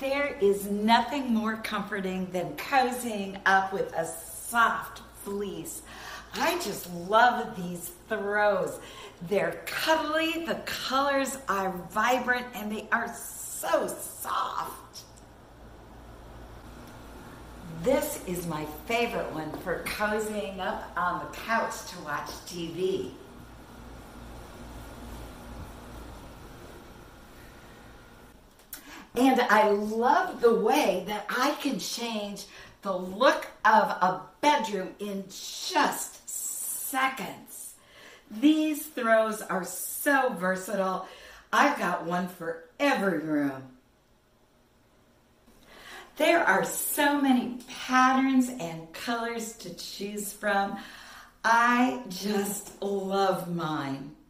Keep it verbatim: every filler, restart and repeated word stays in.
There is nothing more comforting than cozying up with a soft fleece. I just love these throws. They're cuddly, the colors are vibrant, and they are so soft. This is my favorite one for cozying up on the couch to watch T V. And I love the way that I can change the look of a bedroom in just seconds. These throws are so versatile. I've got one for every room. There are so many patterns and colors to choose from. I just love mine.